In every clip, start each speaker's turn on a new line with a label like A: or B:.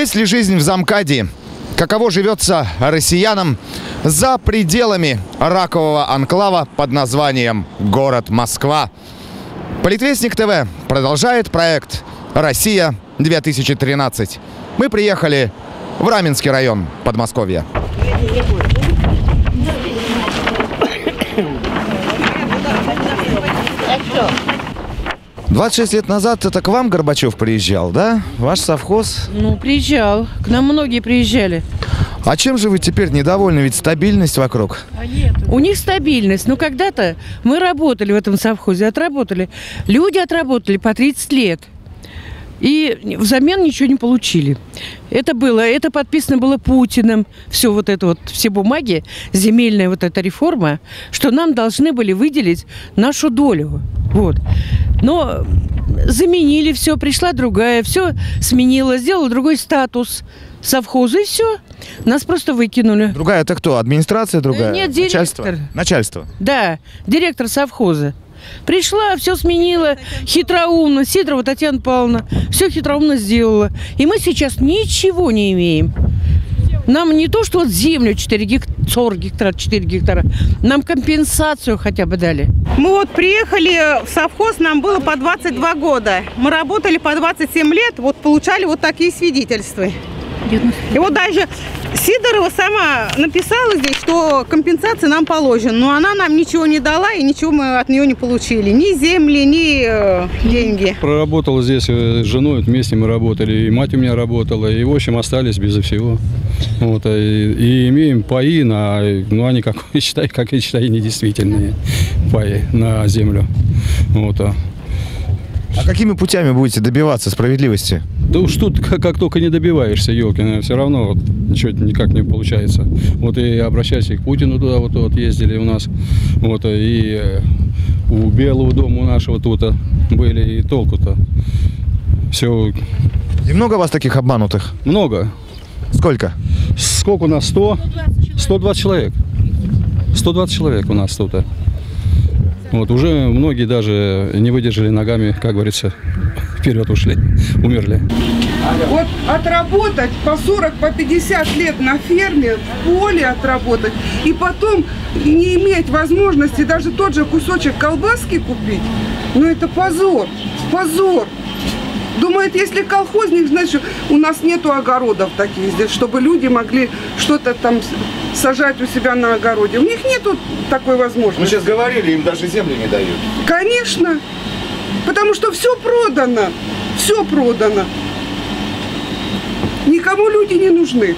A: Есть ли жизнь в Замкадии? Каково живется россиянам за пределами ракового анклава под названием город Москва? Политвестник ТВ продолжает проект «Россия-2013». Мы приехали в Раменский район Подмосковья.
B: Что?
A: 26 лет назад это к вам Горбачев приезжал, да? Ваш совхоз?
B: Ну, приезжал. К нам многие приезжали.
A: А чем же вы теперь недовольны? Ведь стабильность вокруг.
B: У них стабильность. Но когда-то мы работали в этом совхозе, отработали. Люди отработали по 30 лет. И взамен ничего не получили. Это подписано было Путиным. Все вот это вот, все бумаги, земельная вот эта реформа, что нам должны были выделить нашу долю. Вот. Но заменили все, пришла другая, все сменила, сделала другой статус совхоза, и все. Нас просто выкинули.
A: Другая это кто? Администрация другая?
B: Нет, директор.
A: Начальство?
B: Да, директор совхоза. Пришла, все сменила, хитроумно. Сидорова Татьяна Павловна все хитроумно сделала. И мы сейчас ничего не имеем. Нам не то, что вот землю 40 гектара, 4 гектара. Нам компенсацию хотя бы дали.
C: Мы вот приехали в совхоз, нам было по 22 года. Мы работали по 27 лет, вот получали вот такие свидетельства. И вот даже Сидорова сама написала здесь, что компенсация нам положена. Но она нам ничего не дала, и ничего мы от нее не получили. Ни земли, ни деньги.
D: Проработал здесь с женой, вместе мы работали. И мать у меня работала. И, в общем, остались безо всего. Вот, и имеем паи, ну, они, как я считаю, недействительные паи на землю. Вот.
A: А какими путями будете добиваться справедливости?
D: Да уж тут как только не добиваешься, елки, все равно вот, ничего никак не получается. Вот и обращайся и к Путину туда вот ездили у нас, вот, и у Белого дома у нашего тут были, и толку-то. Все.
A: И много у вас таких обманутых?
D: Много.
A: Сколько?
D: Сколько у нас? 120 человек. 120 человек у нас тут. Вот, уже многие даже не выдержали ногами, как говорится, вперед ушли, умерли.
E: Вот отработать по 40, по 50 лет на ферме, в поле отработать, и потом не иметь возможности даже тот же кусочек колбаски купить, ну это позор, позор. Думает, если колхозник, значит, у нас нету огородов таких здесь, чтобы люди могли что-то там сажать у себя на огороде. У них нету такой возможности.
A: Мы сейчас говорили, им даже землю не дают.
E: Конечно, потому что все продано, все продано. Никому люди не нужны.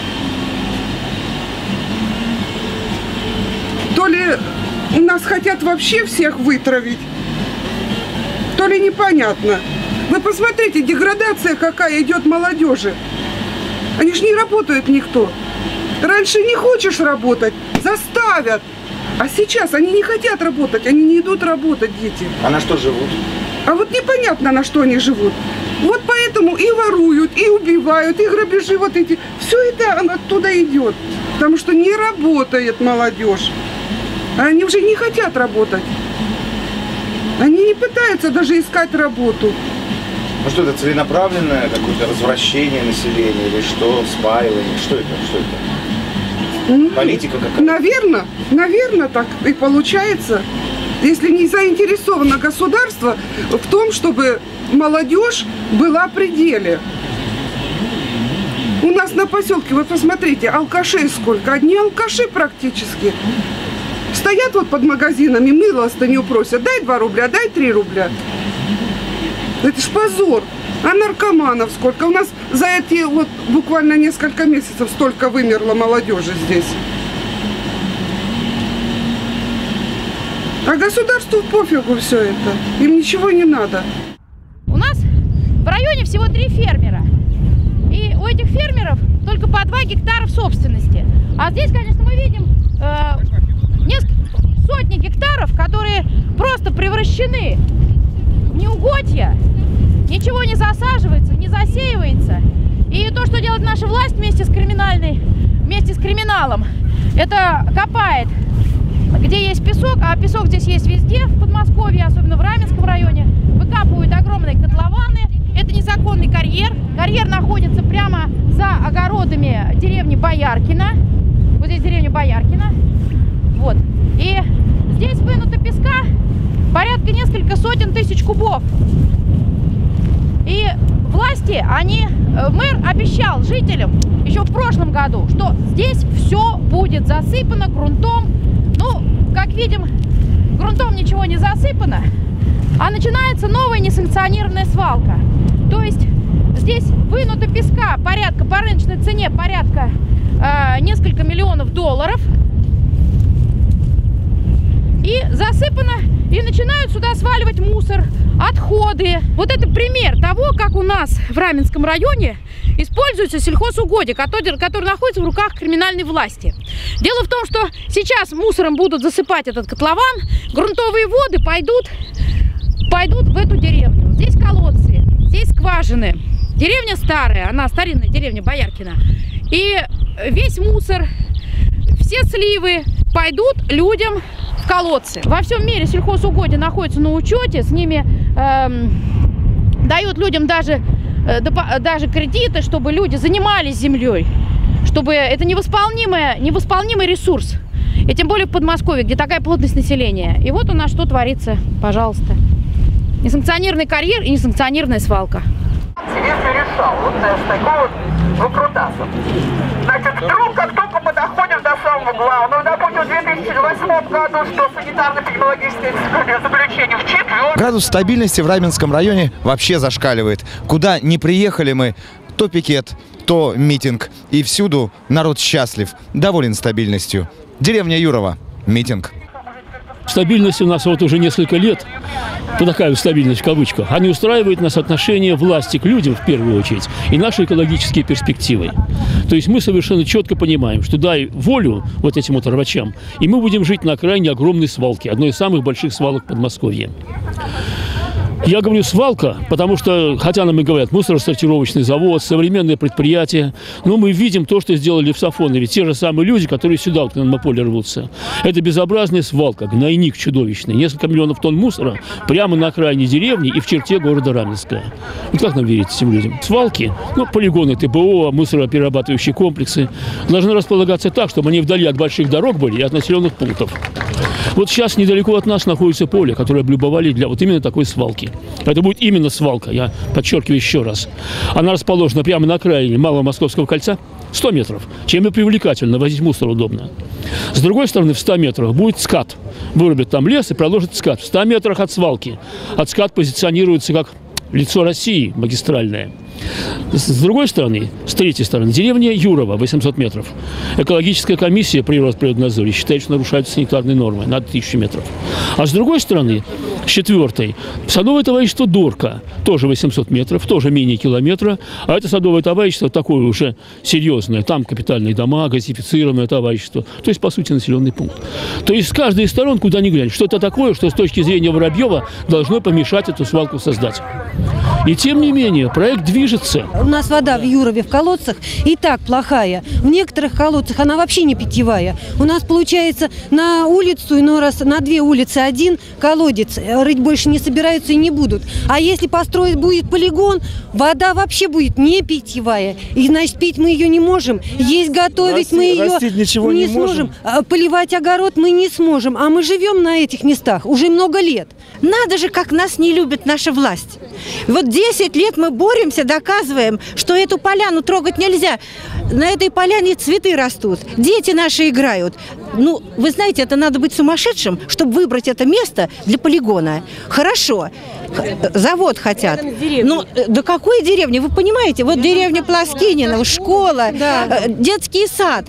E: То ли нас хотят вообще всех вытравить, то ли непонятно. Вы посмотрите, деградация какая идет молодежи. Они ж не работают никто. Раньше не хочешь работать, заставят. А сейчас они не хотят работать, они не идут работать, дети.
A: А на что живут?
E: А вот непонятно, на что они живут. Вот поэтому и воруют, и убивают, и грабежи вот эти. Все это оттуда идет. Потому что не работает молодежь. А они уже не хотят работать. Они не пытаются даже искать работу.
A: Ну что это, целенаправленное какое-то развращение населения или что, спаивание? Что это? Что это? Политика какая-то? Наверное, так и получается. Если не заинтересовано государство в том, чтобы молодежь была при деле. У нас на поселке, вы посмотрите, алкашей сколько. Одни алкаши практически. Стоят вот под магазинами, милостыню просят. Дай 2 рубля, дай 3 рубля. Это ж позор. А наркоманов сколько? У нас за эти вот буквально несколько месяцев столько вымерло молодежи здесь. А государству пофигу все это. Им ничего не надо.
F: У нас в районе всего 3 фермера. И у этих фермеров только по 2 гектара в собственности. А здесь, конечно, мы видим сотни гектаров, которые просто превращены в неугодья. Ничего не засаживается, не засеивается. И то, что делает наша власть вместе с криминалом, это копает, где есть песок, а песок здесь есть везде, в Подмосковье, особенно в Раменском районе. Выкапывают огромные котлованы, Это незаконный карьер. Карьер находится прямо за огородами деревни Бояркина. Вот здесь деревня Бояркина. Вот. И здесь вынуто песка порядка несколько сотен тысяч кубов. И власти, мэр обещал жителям еще в прошлом году, что здесь все будет засыпано грунтом. Ну, как видим, грунтом ничего не засыпано, а начинается новая несанкционированная свалка. То есть здесь вынуто песка порядка, по рыночной цене порядка несколько миллионов долларов. И засыпано, и начинают сюда сваливать мусор, отходы. Вот это пример того, как у нас в Раменском районе используется сельхозугодие, которое находится в руках криминальной власти. Дело в том, что сейчас мусором будут засыпать этот котлован, грунтовые воды пойдут в эту деревню. Здесь колодцы, здесь скважины. Деревня старая, она старинная деревня Бояркина. И весь мусор, все сливы пойдут людям в колодцы. Во всем мире сельхозугодия находятся на учете, с ними дают людям даже кредиты, чтобы люди занимались землей, чтобы это невосполнимый ресурс. И тем более в Подмосковье, где такая плотность населения. И вот у нас что творится, пожалуйста. Несанкционированный карьер и несанкционированная свалка.
G: Интересно решал вот с такого выкрутаса. Значит, вдруг, как только мы доходим до самого главного, допустим, в 2008 году, что санитарно-эпидемиологическое заключение в 4.
H: Градус стабильности в Раменском районе вообще зашкаливает. Куда не приехали мы, то пикет, то митинг. И всюду народ счастлив, доволен стабильностью. Деревня Юрова. Митинг.
I: Стабильность у нас вот уже несколько лет, такая стабильность в кавычках, они устраивают нас отношение власти к людям в первую очередь и наши экологические перспективы. То есть мы совершенно четко понимаем, что дай волю вот этим вот рвачам, и мы будем жить на окраине огромной свалки, одной из самых больших свалок Подмосковья. Я говорю свалка, потому что, хотя нам и говорят, мусоросортировочный завод, современное предприятие, но мы видим то, что сделали в Сафонове. Те же самые люди, которые сюда вот, на поле рвутся. Это безобразная свалка, гнойник чудовищный. Несколько миллионов тонн мусора прямо на окраине деревни и в черте города Раменска. Вот как нам верить этим людям? Свалки, полигоны ТПО, мусороперерабатывающие комплексы должны располагаться так, чтобы они вдали от больших дорог были и от населенных пунктов. Вот сейчас недалеко от нас находится поле, которое облюбовали для вот именно такой свалки. Это будет именно свалка, я подчеркиваю еще раз. Она расположена прямо на окраине Малого Московского кольца, 100 метров. Чем и привлекательно, возить мусор удобно. С другой стороны, в 100 метрах будет скат. Вырубят там лес и проложат скат. В 100 метрах от свалки. От скат позиционируется как лицо России магистральное. С другой стороны, с третьей стороны, деревня Юрова, 800 метров. Экологическая комиссия при Росприроднадзоре считает, что нарушаются санитарные нормы на 1000 метров. А с другой стороны, с четвертой, садовое товарищество Дорка, тоже 800 метров, тоже менее километра. А это садовое товарищество такое уже серьезное. Там капитальные дома, газифицированное товарищество. То есть, по сути, населенный пункт. То есть, с каждой из сторон, куда ни глянь, что-то такое, что с точки зрения Воробьева должно помешать эту свалку создать. И тем не менее, проект движется.
J: У нас вода в Юрове в колодцах и так плохая. В некоторых колодцах она вообще не питьевая. У нас получается на улицу, иной раз на 2 улицы один колодец. Рыть больше не собираются и не будут. А если построить будет полигон, вода вообще будет не питьевая. И значит, пить мы ее не можем. Есть готовить мы ее не сможем. Поливать огород мы не сможем. А мы живем на этих местах уже много лет.
K: Надо же, как нас не любит наша власть. Вот 10 лет мы боремся, доказываем, что эту поляну трогать нельзя. На этой поляне цветы растут, дети наши играют. Ну, вы знаете, это надо быть сумасшедшим, чтобы выбрать это место для полигона. Хорошо, завод хотят. Ну, да какой деревни? Вы понимаете, вот деревня Плоскинина, школа, детский сад.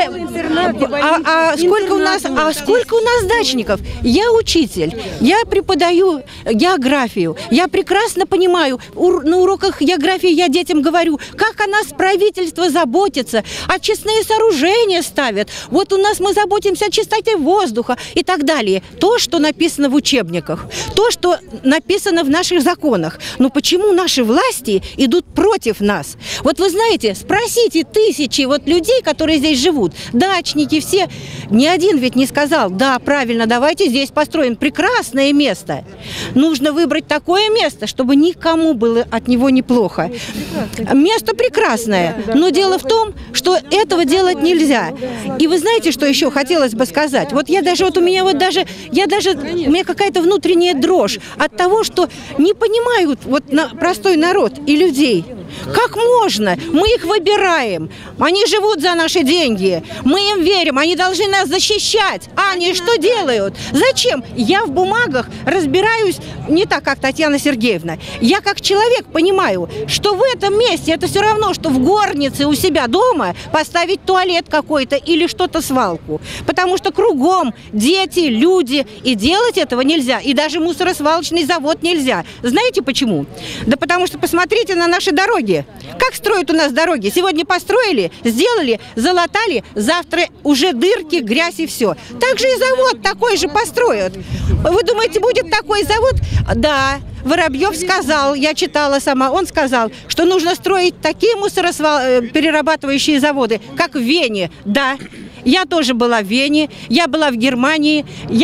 K: Сколько у нас дачников? Я учитель, я преподаю географию. Я прекрасно понимаю, на уроках географии я детям говорю, как о нас правительство заботится, очистные сооружения ставят. Вот у нас мы заботимся позаботимся о чистоте воздуха и так далее. То, что написано в учебниках, то, что написано в наших законах. Но почему наши власти идут против нас? Вот вы знаете, спросите тысячи вот людей, которые здесь живут, дачники все, ни один ведь не сказал: да, правильно, давайте здесь построим прекрасное место. Нужно выбрать такое место, чтобы никому было от него неплохо. Место прекрасное, но дело в том, что этого делать нельзя. И вы знаете, что еще хотелось бы сказать? Вот я даже, у меня какая-то внутренняя дрожь от того, что не понимают вот простой народ и людей. Как можно? Мы их выбираем. Они живут за наши деньги. Мы им верим. Они должны нас защищать. А они что делают? Зачем? Я в бумагах разбираюсь не так, как Татьяна Сергеевна. Я как человек понимаю, что в этом месте это все равно, что в горнице у себя дома поставить туалет какой-то или что-то свалку. Потому что кругом дети, люди. И делать этого нельзя. И даже мусоросвалочный завод нельзя. Знаете почему? Да потому что посмотрите на наши дороги. Как строят у нас дороги? Сегодня построили, сделали, залатали, завтра уже дырки, грязь и все. Так же и завод такой же построят. Вы думаете, будет такой завод? Да, Воробьев сказал, я читала сама, он сказал, что нужно строить такие перерабатывающие заводы, как в Вене. Да, я тоже была в Вене, я была в Германии,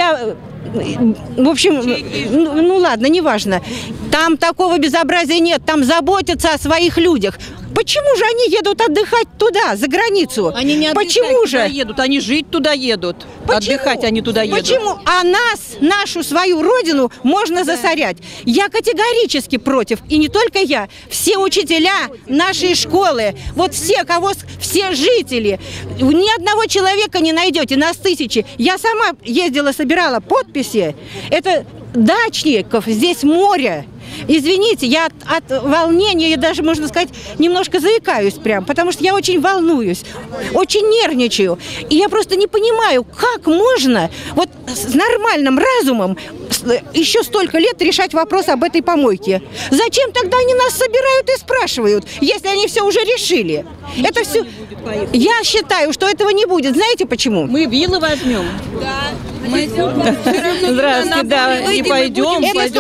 K: в общем, ну ладно, неважно. Там такого безобразия нет, там заботятся о своих людях. Почему же они едут отдыхать туда, за границу?
B: Они не отдыхать туда едут, они жить туда едут. Почему? Отдыхать они туда едут.
K: Почему? А нас, нашу свою родину можно засорять. Я категорически против. И не только я. Все учителя нашей школы, вот все жители. Ни одного человека не найдете, нас тысячи. Я сама ездила, собирала подписи. Это дачников, здесь море. Извините, я от волнения, я даже, можно сказать, немножко заикаюсь прям, потому что я очень волнуюсь, очень нервничаю. И я просто не понимаю, как можно вот с нормальным разумом еще столько лет решать вопрос об этой помойке. Зачем тогда они нас собирают и спрашивают, если они все уже решили? Это все... Я считаю, что этого не будет. Знаете почему?
B: Мы вилы возьмем. Да. Здравствуйте, да, и пойдем.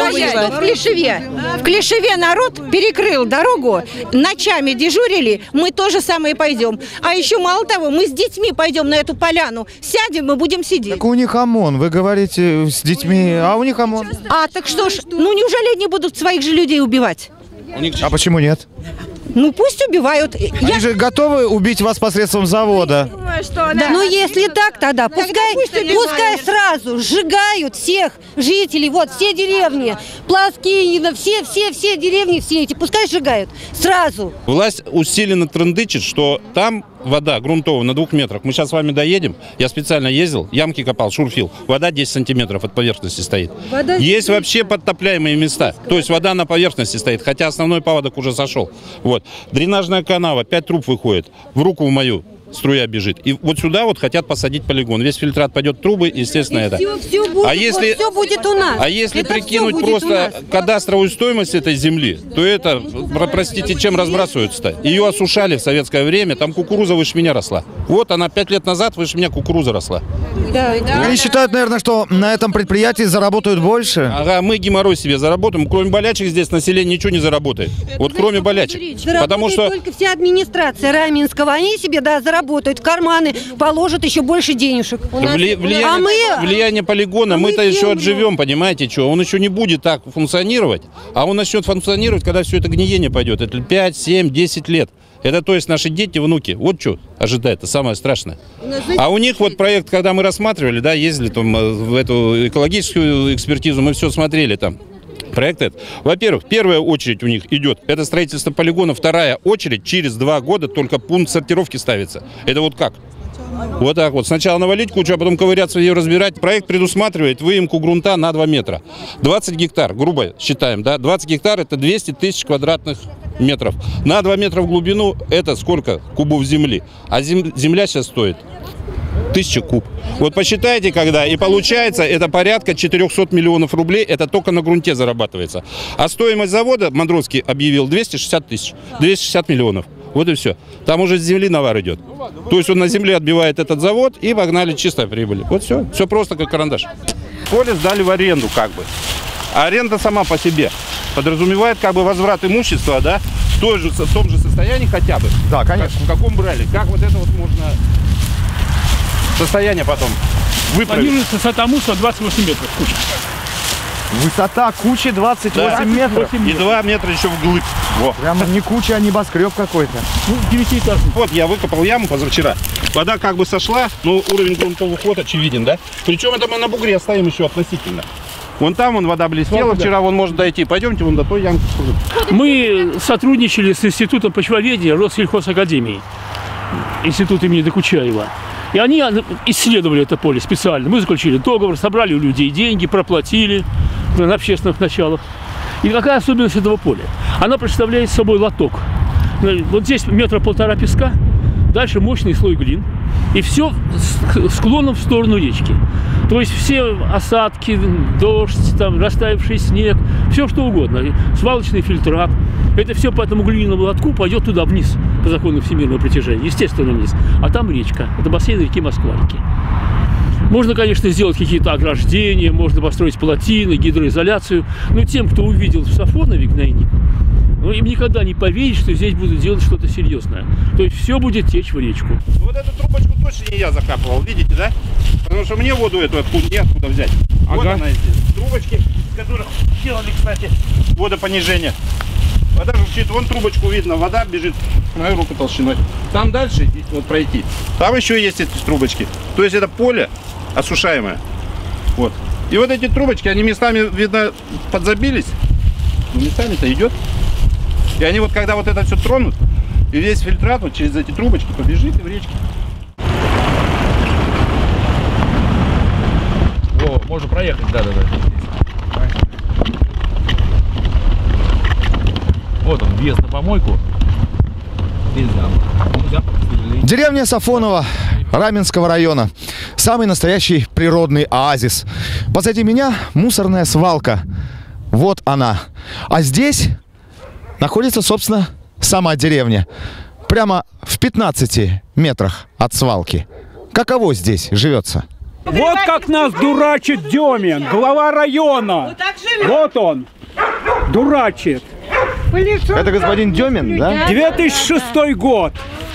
K: В Клишеве народ перекрыл дорогу, ночами дежурили, мы тоже самое пойдем. А еще мало того, мы с детьми пойдем на эту поляну, сядем и будем сидеть.
H: Так у них ОМОН, вы говорите с детьми, а у них ОМОН.
K: А так что ж, ну неужели они будут своих же людей убивать?
H: А почему нет?
K: Ну пусть убивают.
H: Они же готовы убить вас посредством завода.
J: Да. Ну если так, тогда пускай сразу сжигают всех жителей, вот все деревни, Плоскинина, все деревни, все эти, пускай сжигают сразу.
L: Власть усиленно трындычит, что там вода грунтовая на 2 метрах. Мы сейчас с вами доедем. Я специально ездил, ямки копал, шурфил. Вода 10 сантиметров от поверхности стоит. Есть вообще подтопляемые места. То есть вода на поверхности стоит, хотя основной паводок уже сошел. Вот. Дренажная канава, 5 труб выходит. В руку мою струя бежит. И вот сюда вот хотят посадить полигон. Весь фильтрат пойдет в трубы, естественно, это.
J: Все будет у нас.
L: А если прикинуть просто кадастровую стоимость этой земли, то это, простите, чем разбрасываются-то? Ее осушали в советское время, там кукуруза выше меня росла. Вот она 5 лет назад выше меня кукуруза росла.
H: Они считают, наверное, что на этом предприятии заработают больше.
L: Ага, мы геморрой себе заработаем. Кроме болячек здесь население ничего не заработает. Вот кроме болячек. Потому что
J: только вся администрация Раменского, они себе, да, заработают в карманы, положат еще больше денежек.
L: Влияние полигона, мы-то еще отживем, понимаете, что? Он еще не будет так функционировать, а он начнет функционировать, когда все это гниение пойдет. Это 5, 7, 10 лет. Это то есть наши дети, внуки. Вот что ожидает, это самое страшное. А у них вот проект, когда мы рассматривали, да, ездили там в эту экологическую экспертизу, мы все смотрели там. Проект этот. Во-первых, первая очередь у них идет, это строительство полигона, вторая очередь, через 2 года только пункт сортировки ставится. Это вот как? Вот так вот. Сначала навалить кучу, а потом ковыряться ее разбирать. Проект предусматривает выемку грунта на 2 метра. 20 гектар, грубо считаем, да? 20 гектар это 200 тысяч квадратных метров. На 2 метра в глубину это сколько кубов земли? А земля сейчас стоит 1000 куб. Вот посчитайте, когда, и получается, это порядка 400 миллионов рублей, это только на грунте зарабатывается. А стоимость завода, Мандровский объявил, 260 тысяч, 260 миллионов. Вот и все. Там уже с земли навар идет. То есть он на земле отбивает этот завод, и погнали чистая прибыль. Вот все. Все просто как карандаш. Поле сдали в аренду как бы. А аренда сама по себе подразумевает как бы возврат имущества, да, в том же состоянии хотя бы.
H: Да, конечно.
L: В каком брали. Как вот это вот можно состояние потом выправить?
I: Планируется высота мусора 28 метров. Куча.
H: Высота кучи 28 метров.
L: И 2 метра еще вглубь. Во.
H: Прямо не куча, а небоскреб какой-то.
I: Ну, 9-этажный.
L: Вот я выкопал яму позавчера. Вода как бы сошла, но уровень грунтовых вод очевиден, да? Причем это мы на бугре стоим еще относительно. Вон там вон вода блестела, вчера вон может дойти. Пойдемте вон до той ямки.
I: Мы сотрудничали с Институтом почвоведения Россельхозакадемии, институт имени Докучаева. И они исследовали это поле специально. Мы заключили договор, собрали у людей деньги, проплатили на общественных началах. И какая особенность этого поля? Она представляет собой лоток. Вот здесь 1,5 метра песка, дальше мощный слой глин. И все склоном в сторону речки. То есть все осадки, дождь, там, растаявший снег, все что угодно. Свалочный фильтрат. Это все по этому глиняному лотку пойдет туда вниз, по закону всемирного притяжения, естественно вниз. А там речка. Это бассейн реки Москварики. Можно, конечно, сделать какие-то ограждения, можно построить плотины, гидроизоляцию. Но тем, кто увидел в Сафонове гнойник, ну, им никогда не поверить, что здесь будут делать что-то серьезное. То есть все будет течь в речку.
L: Вот эту трубочку точно не я закапывал, видите, да? Потому что мне воду эту неоткуда взять. Ага. Вот она здесь. Трубочки, с которых делали, кстати, водопонижение. Вода журчит, вон трубочку видно, вода бежит в мою руку толщиной. Там дальше, вот пройти, там еще есть эти трубочки. То есть это поле осушаемое. Вот. И вот эти трубочки, они местами, видно, подзабились. Но местами-то идет. И они вот, когда вот это все тронут, и весь фильтрат вот через эти трубочки побежит и в речке.
M: О, можно проехать, да. Вот он, въезд на помойку.
H: Деревня Сафоново Раменского района. Самый настоящий природный оазис. Позади меня мусорная свалка. Вот она. А здесь находится, собственно, сама деревня. Прямо в 15 метрах от свалки. Каково здесь живется?
N: Вот как нас дурачит Демин, глава района. Вот он, дурачит.
H: Это господин Демин, да?
N: 2006 год.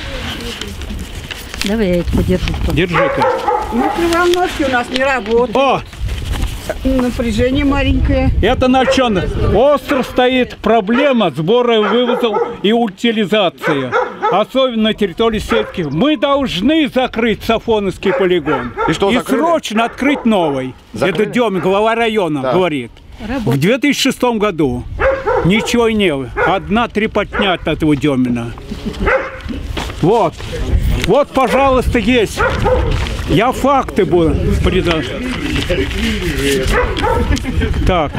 J: Давай я это подержу.
N: Держи-ка.
O: Микроволновки у нас не работают.
N: О!
O: Напряжение маленькое.
N: Это на чем остро стоит проблема сбора, вывоза и утилизации. Особенно на территории сельских. Мы должны закрыть Сафоновский полигон.
H: И что, закрыли?
N: Срочно открыть новый.
H: Закрыли?
N: Это Демин, глава района,
H: да,
N: говорит. В 2006 году ничего не было. Одна трепотня от этого Демина. Вот. Вот, пожалуйста, есть. Я факты буду придать. Так.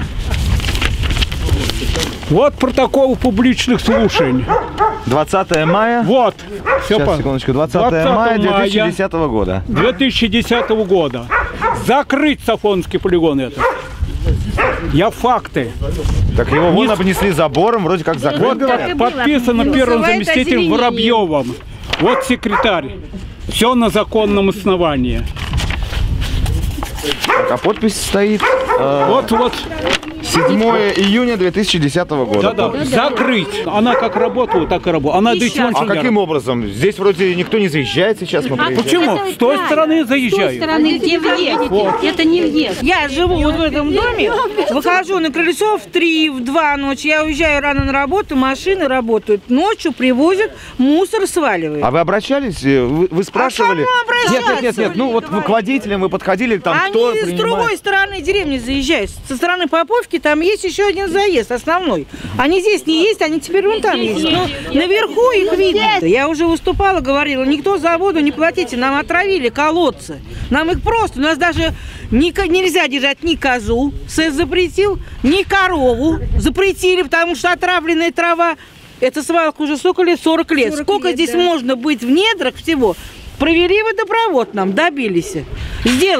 N: Вот протокол публичных слушаний.
H: 20 мая.
N: Вот.
H: Сейчас, секундочку. 20 мая 2010 года.
N: 2010 года. Закрыть Сафоновский полигон этот. Я факты.
H: Так его вон обнесли забором, вроде как закрыли.
N: Вот подписано первым заместителем Воробьевым. Вот секретарь. Все на законном основании.
H: Так, а подпись стоит.
N: Вот.
H: 7 июня 2010 года.
N: Да. Закрыть. Она как работала, так и работала. Она
H: А каким образом? Здесь вроде никто не заезжает сейчас.
N: Почему? С той стороны заезжают.
O: С той стороны, где въезд. Вот. Это не въезд. Я живу вот в этом доме, выхожу на крыльцо в 3, в 2 ночи. Я уезжаю рано на работу, машины работают. Ночью привозят, мусор сваливают.
H: А вы обращались? Вы спрашивали? Нет. Ну вот к водителям вы подходили, там кто принимает?
O: Они с другой стороны деревни заезжают. Со стороны Поповки там есть еще один заезд основной. Они здесь не есть, они теперь вон там есть. Но наверху их видно. Я уже выступала, говорила, никто за воду не платите, нам отравили колодцы. Нам их просто, у нас даже нельзя держать ни козу, СЭС запретил, ни корову запретили, потому что отравленная трава. Эта свалка уже сколько лет? 40 лет. Сколько здесь можно быть в недрах всего? Провели водопровод нам, добились, сделали.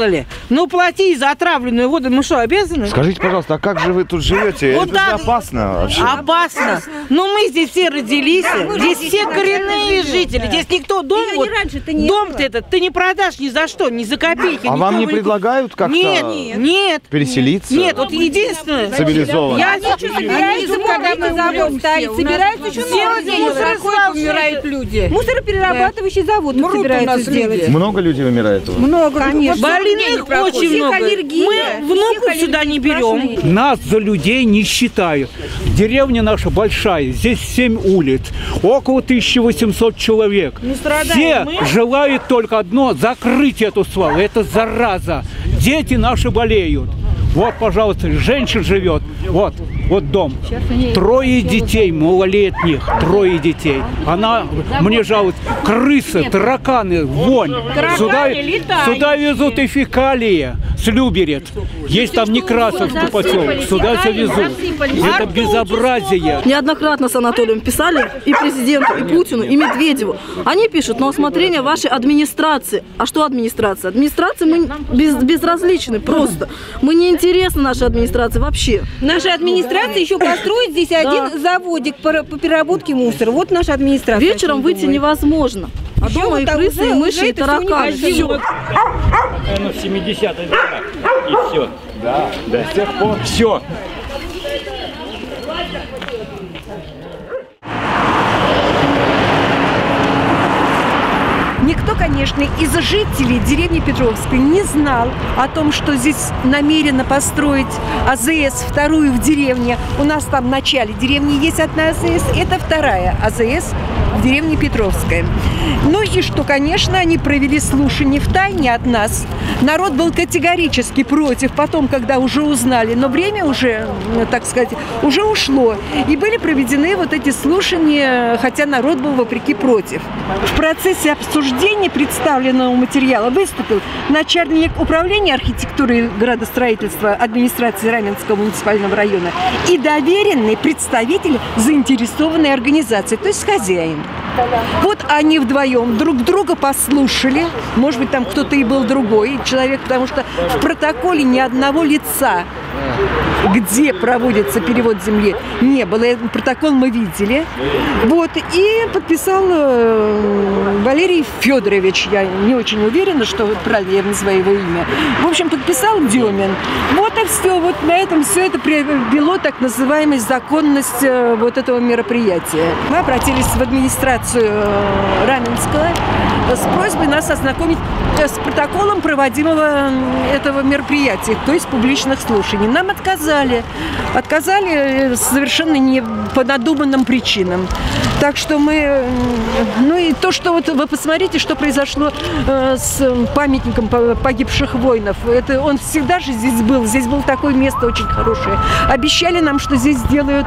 O: Ну, плати за отравленную воду, мы что, обязаны?
H: Скажите, пожалуйста, а как же вы тут живете?
O: Вот
H: Это же
O: так.
H: опасно вообще.
O: Опасно. Но мы здесь все родились, здесь все коренные жители, здесь никто дом, вот, дом-то этот ты не продашь ни за что, ни за копейки.
H: А вам не
O: никто
H: предлагают как-то
O: нет.
H: переселиться?
O: Нет, вот единственное.
H: Цивилизованно.
O: Я собираюсь, когда мы завод стоит, собираются еще умирают люди.
J: Мусороперерабатывающий завод собирается сделать.
H: Много людей умирает у вас?
J: Много, конечно.
O: Больных очень много. Мы внуков сюда не берем.
N: Нас за людей не считают. Деревня наша большая, здесь 7 улиц, около 1800 человек. Все желают только одно – закрыть эту свалку. Это зараза. Дети наши болеют. Вот, пожалуйста, женщина живет. Вот дом. 3 детей малолетних, 3 детей. Она мне жалуется, крысы, тараканы, вонь. Сюда везут и фекалии с Люберец. Есть там Некрасовский поселок. Сюда все везут. Это безобразие.
P: Неоднократно с Анатолием писали и президенту, и Путину, и Медведеву. Они пишут на усмотрение вашей администрации. А что администрация? Администрации мы безразличны просто. Мы не интересны нашей администрации вообще.
J: Наша администрация еще построит здесь один заводик по переработке мусора. Вот наша администрация.
P: Вечером выйти невозможно. А дома и крысы, и мыши, и тараканы. Все.
Q: Наверное, в 70-х годах. И все. Да, с тех пор все.
R: Никто, конечно, из жителей деревни Петровской не знал о том, что здесь намерено построить АЗС, вторую в деревне. У нас там в начале деревни есть одна АЗС, это вторая АЗС в деревне Петровская. Ну и что, конечно, они провели слушание втайне от нас. Народ был категорически против, потом, когда уже узнали, но время уже, так сказать, уже ушло. И были проведены вот эти слушания, хотя народ был вопреки против. В процессе обсуждения представленного материала выступил начальник управления архитектуры и градостроительства администрации Раменского муниципального района и доверенный представитель заинтересованной организации, то есть хозяин. Вот они вдвоем друг друга послушали, может быть, там кто-то и был другой человек, потому что в протоколе ни одного лица, где проводится перевод земли, не было. Этот протокол мы видели. Вот, и подписал Валерий Федорович, я не очень уверена, что правильно я называю его имя. В общем, подписал Демин. Вот и все. Вот на этом все это привело так называемую законность вот этого мероприятия. Мы обратились в администрацию Раменского с просьбой нас ознакомить с протоколом проводимого этого мероприятия, то есть публичных слушаний. Нам отказали. Отказали совершенно не по надуманным причинам. Так что мы... Ну и то, что вот вы посмотрите, что произошло с памятником погибших воинов. Это он всегда же здесь был. Здесь было такое место очень хорошее. Обещали нам, что здесь сделают,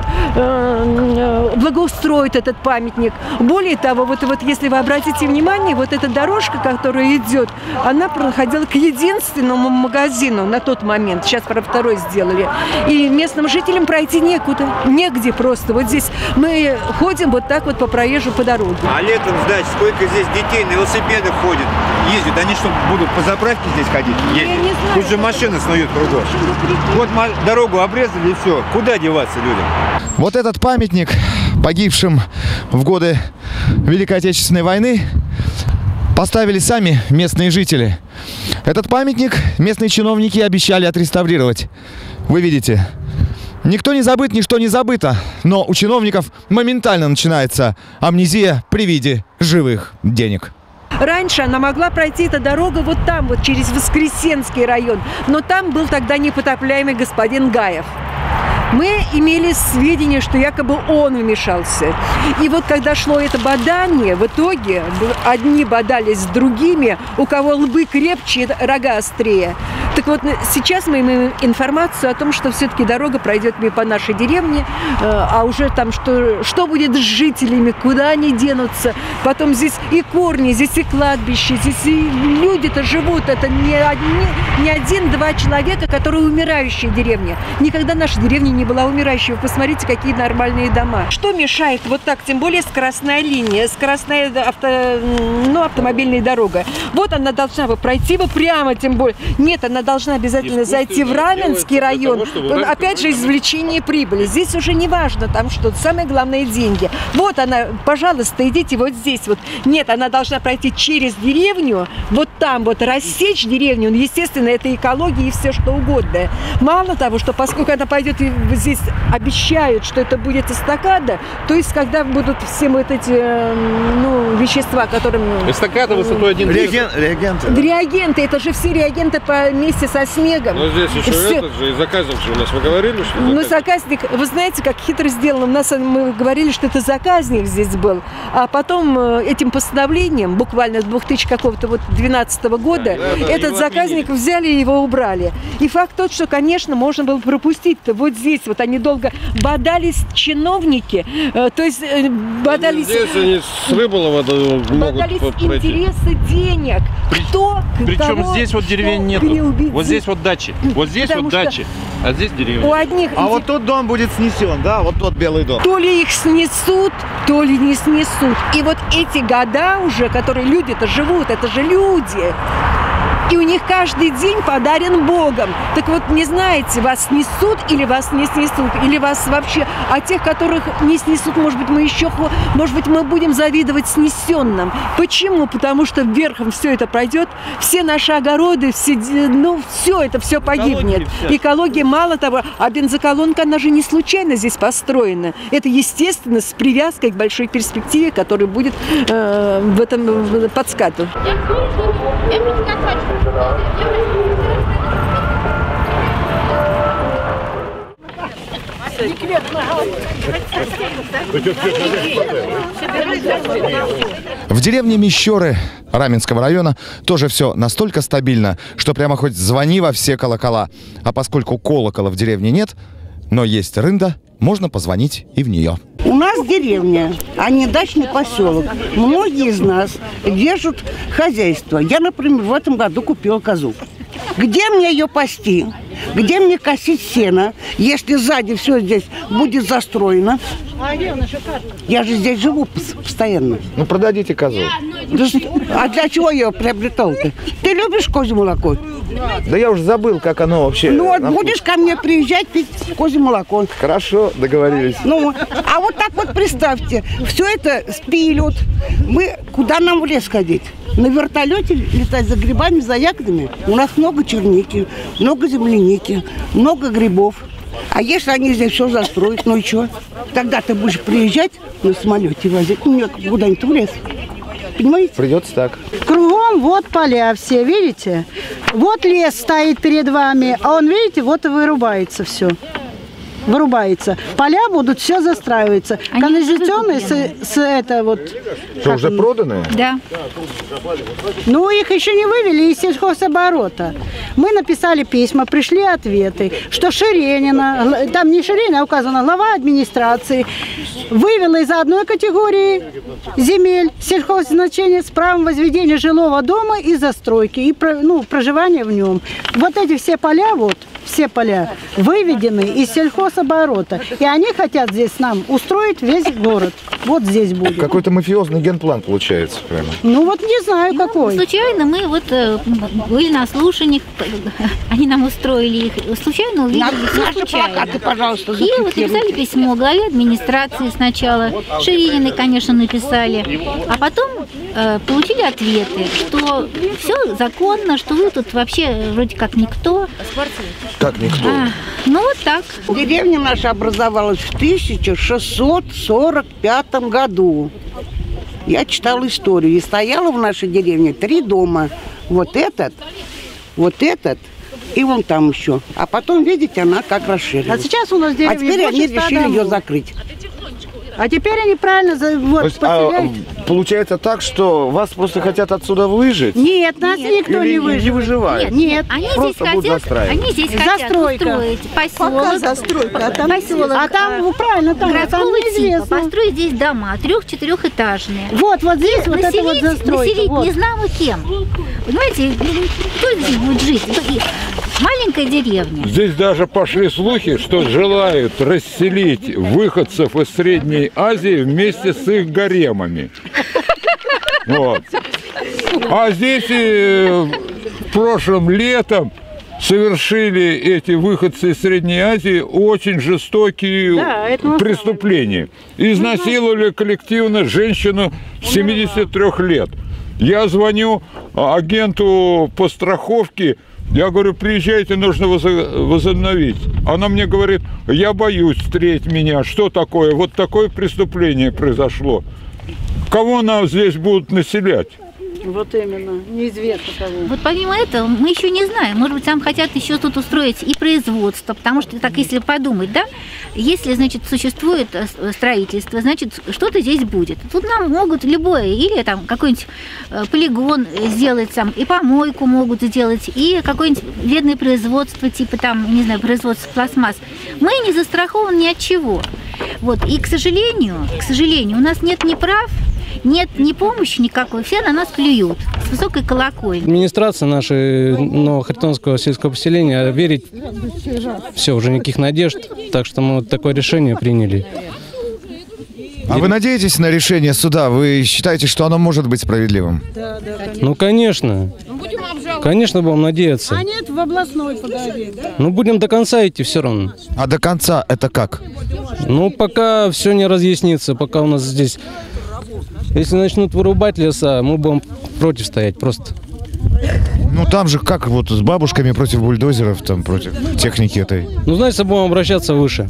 R: благоустроят этот памятник. Более того, вот если вы обратите внимание, вот эта дорожка, которая идет, она проходила к единственному магазину на тот момент. Сейчас, правда, второй сделали. И местным жителям пройти некуда. Негде просто. Вот здесь мы ходим вот так вот по проезжу по дороге.
S: А летом, значит, сколько здесь детей на велосипедах ходят, ездят. Они что, будут по заправке здесь ходить? Ездить? Тут же машины снуют кругом. Вот дорогу обрезали и все. Куда деваться людям?
H: Вот этот памятник погибшим в годы Великой Отечественной войны поставили сами местные жители. Этот памятник местные чиновники обещали отреставрировать. Вы видите, никто не забыт, ничто не забыто. Но у чиновников моментально начинается амнезия при виде живых денег.
R: Раньше она могла пройти эта дорога вот там, вот через Воскресенский район. Но там был тогда непотопляемый господин Гаев. Мы имели сведения, что якобы он вмешался. И вот когда шло это бадание, в итоге одни бодались с другими, у кого лбы крепче, рога острее. Так вот, сейчас мы имеем информацию о том, что все-таки дорога пройдет по нашей деревне, а уже там, что будет с жителями, куда они денутся. Потом здесь и корни, здесь и кладбище, здесь и люди-то живут. Это не один-два человека, которые умирающие деревни. Никогда наша деревня не была умирающей. Вы посмотрите, какие нормальные дома. Что мешает вот так, тем более скоростная линия, скоростная автомобильная дорога. Вот она должна бы пройти бы прямо, тем более. Нет, она должна должна обязательно зайти в Раменский район. Опять же, извлечение прибыли. Здесь уже не важно там что. Самое главное — деньги. Вот она, пожалуйста, идите вот здесь вот. Нет, она должна пройти через деревню, вот там вот рассечь деревню. Ну, естественно, это экология и все что угодно. Мало того, что поскольку она пойдет, и здесь обещают, что это будет эстакада, то есть когда будут все вот эти вещества, которыми...
L: Эстакада высотой 1 метр.
R: Реагенты, это же все реагенты вместе со снегом.
T: Но здесь еще этот же, и заказник же у нас, вы говорили, что
R: Ну, заказник, вы знаете, как хитро сделано. Мы говорили, что это заказник здесь был. А потом этим постановлением, буквально с 2012 года, этот заказник взяли и его убрали. И факт тот, что, конечно, можно было пропустить-то. Вот здесь вот они долго бодались, чиновники, то есть бодались...
T: Здесь они с Рыболова
R: бодались интересы денег. Кто?
L: Причем здесь вот деревень нету. Вот здесь вот дачи. Вот здесь вот дачи. А здесь деревня.
R: У одних...
H: А вот тот дом будет снесен, да? Вот тот белый дом.
R: То ли их снесут, то ли не снесут. И вот эти года уже, которые люди-то живут, это же люди. И у них каждый день подарен Богом. Так вот, не знаете, вас снесут или вас не снесут, или вас вообще... А тех, которых не снесут, может быть, мы будем завидовать снесенным. Почему? Потому что верхом все это пройдет, все наши огороды, все это погибнет. Экология, мало того, а бензоколонка, она же не случайно здесь построена. Это, естественно, с привязкой к большой перспективе, которая будет в этом подскату.
H: В деревне Мещеры Раменского района тоже все настолько стабильно, что прямо хоть звони во все колокола. А поскольку колокола в деревне нет, но есть рында, можно позвонить и в нее.
U: У нас деревня, а не дачный поселок. Многие из нас держат хозяйство. Я, например, в этом году купила козу. Где мне ее пасти? Где мне косить сено, если сзади все здесь будет застроено? Я же здесь живу постоянно.
H: Ну, продадите козу.
U: А для чего я ее приобретал-то? Ты любишь козье молоко?
H: Да я уже забыл, как оно вообще.
U: Ну вот будешь ко мне приезжать пить козье молоко.
H: Хорошо, договорились.
U: Ну, а вот так вот представьте, все это спилют. Куда нам в лес ходить? На вертолете летать за грибами, за ягодами? У нас много черники, много земляники, много грибов. А если они здесь все застроят, ну и что? Тогда ты будешь приезжать на самолете, возить меня куда-нибудь в лес. Понимаете?
H: Придется так.
V: Кругом вот поля все, видите? Вот лес стоит перед вами, а он, видите, вот и вырубается все. Вырубается. Поля будут все застраиваться. Канализационные
H: Что, уже проданные?
V: Да. Ну, их еще не вывели из сельхозоборота. Мы написали письма, пришли ответы, что Ширенина, там не Ширенина, а указано глава администрации, вывела из одной категории земель сельхоззначения с правом возведения жилого дома и застройки, и проживания в нем. Вот эти все поля, все поля выведены из сельхозоборота. И они хотят здесь нам устроить весь город. Вот здесь будет.
H: Какой-то мафиозный генплан получается прямо.
V: Ну вот не знаю какой.
W: Случайно мы были на слушаниях, они нам устроили их. Случайно увидели, все случайно.
U: Пожалуйста,
W: и вот написали письмо главе администрации сначала. Ширининой, конечно, написали. А потом получили ответы, что все законно, что вы тут вообще вроде как никто.
H: Как никто?
W: Ну вот так.
U: Деревня наша образовалась в 1645 году. Я читала историю. И стояло в нашей деревне 3 дома. Вот этот и вон там еще. А потом, видите, она как расширилась.
V: А сейчас у нас деревня
U: теперь они решили ее закрыть.
V: А теперь они правильно поселяют.
H: Получается так, что вас просто хотят отсюда выжить?
V: Нет, нас никто не выживет.
H: Не выживает?
V: Нет.
W: Они
H: просто
W: здесь хотят устроить поселок.
V: Застройка.
W: Поселок.
V: А там, правильно, там
W: неизвестно. Построить здесь дома 3-4-этажные.
V: Вот здесь вот это вот застройка.
W: Населить не знамо кем. Понимаете, кто здесь будет жить? Маленькая деревня.
X: Здесь даже пошли слухи, что желают расселить выходцев из Средней Азии вместе с их гаремами. Вот. А здесь прошлым летом совершили эти выходцы из Средней Азии очень жестокие преступления. Изнасиловали коллективно женщину 73 лет. Я звоню агенту по страховке, я говорю, приезжайте, нужно возобновить. Она мне говорит, я боюсь, встретить меня. Что такое? Вот такое преступление произошло. Кого нам здесь будут населять?
V: Вот именно, неизвестно кого.
W: Вот помимо этого, мы еще не знаем, может быть, там хотят еще тут устроить и производство, потому что, так если подумать, да, если, значит, существует строительство, значит, что-то здесь будет. Тут нам могут любое, или там какой-нибудь полигон сделать, там, и помойку могут сделать, и какое-нибудь вредное производство, типа там, не знаю, производство пластмасс. Мы не застрахованы ни от чего. Вот, и, к сожалению, у нас нет ни прав, нет ни помощи никакой, все на нас плюют с высокой колокольни.
A: Администрация нашей Новохаритонского сельского поселения верить все, уже никаких надежд, так что мы вот такое решение приняли.
H: А вы надеетесь на решение суда? Вы считаете, что оно может быть справедливым?
V: Да,
A: Ну, конечно. Конечно, будем надеяться.
V: А нет, в областной подали, да?
A: Ну, будем до конца идти все равно.
H: А до конца это как?
A: Ну, пока все не разъяснится, пока у нас здесь... Если начнут вырубать леса, мы будем против стоять просто.
H: Ну там же как вот с бабушками против бульдозеров, там против техники этой.
A: Ну, значит, будем обращаться выше.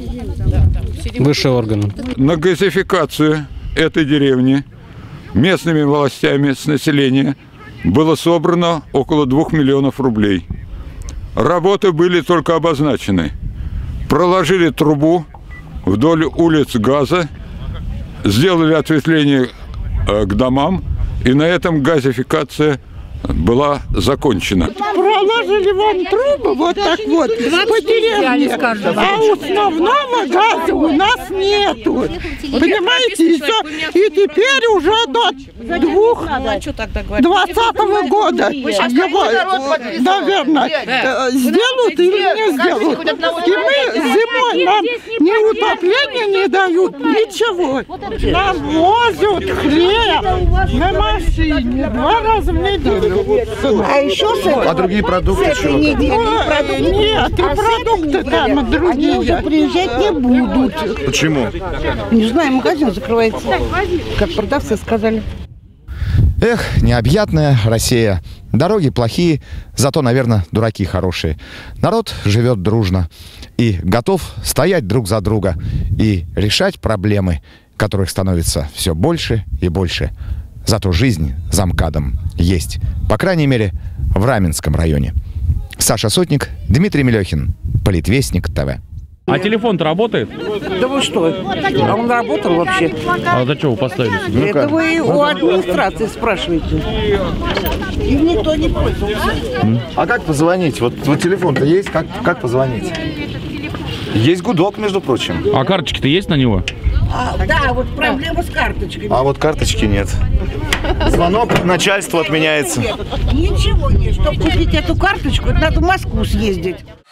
A: Высшие органы.
X: На газификацию этой деревни местными властями с населения было собрано около 2 миллионов рублей. Работы были только обозначены. Проложили трубу вдоль улиц газа, сделали ответвление к домам, и на этом газификация была закончена.
U: Проложили вам трубы вот так вот по деревне, а основного газа у нас нету. Понимаете, и теперь уже до 2020 года его, наверное, сделают или не сделают. И мы зимой нам ни утопления не дают, ничего. Нам возят хлеб на машине 2 раза в неделю.
V: А еще
H: а другие продукты что?
U: Нет, и продукты там другие приезжать не будут.
H: Почему?
U: Не знаю, магазин закрывается, как продавцы сказали.
H: Эх, необъятная Россия. Дороги плохие, зато, наверное, дураки хорошие. Народ живет дружно и готов стоять друг за друга и решать проблемы, которых становится все больше и больше. Зато жизнь за МКАДом есть. По крайней мере, в Раменском районе. Саша Сотник, Дмитрий Мелехин, Политвестник ТВ.
M: А телефон-то работает?
U: Да вы что? А он работал вообще?
M: А за что вы поставили?
U: Это вы у администрации спрашиваете. И никто не пользовался.
H: А как позвонить? Вот телефон-то есть, как позвонить? Есть гудок, между прочим.
M: А карточки-то есть на него?
U: Да, вот проблема с карточками.
H: А вот карточки нет. Звонок начальству отменяется.
U: Ничего нет. Чтобы купить эту карточку, надо в Москву съездить.